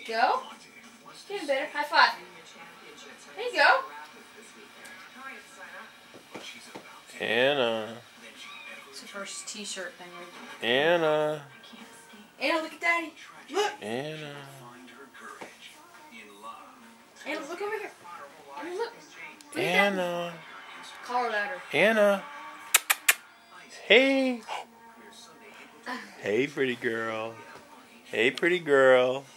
Go. Getting better. High five. There you go. Anna. It's her first t-shirt thing. Anna. Anna, look at Daddy. Look. Anna. Anna, look over here. Anna, look. Look Anna. Call her louder. Anna. Hey. Hey, pretty girl. Hey, pretty girl.